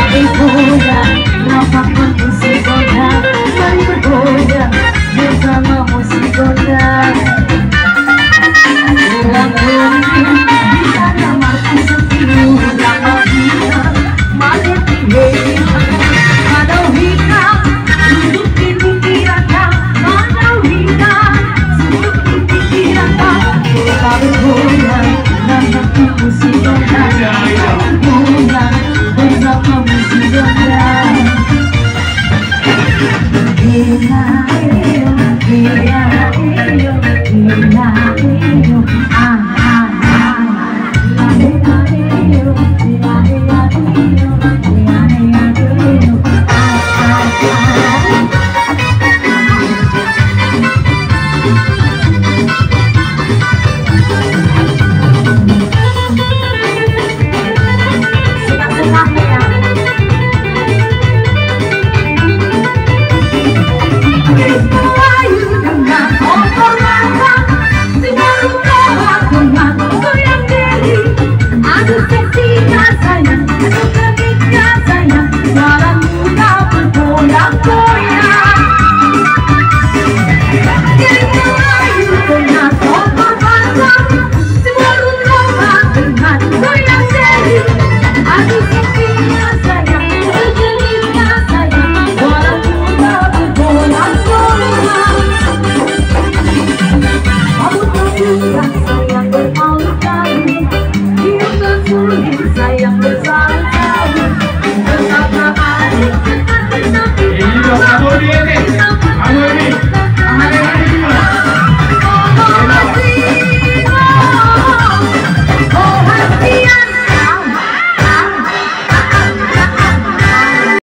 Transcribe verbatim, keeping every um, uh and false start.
bergoda, apapun musik goda, mari bergoda bersama musik goda. Ulang dunia di sana mati sepi, lama dia mati tinggi. Madau hika duduk di pikiran, madau hika duduk di pikiran. Kita bergoda apapun musik goda, bergoda bersama musik goda. Hina iyo, hina iyo, hina iyo, ah ah ah. Hina iyo, hina iyo, hina iyo, ah ah ah. Sayang bersama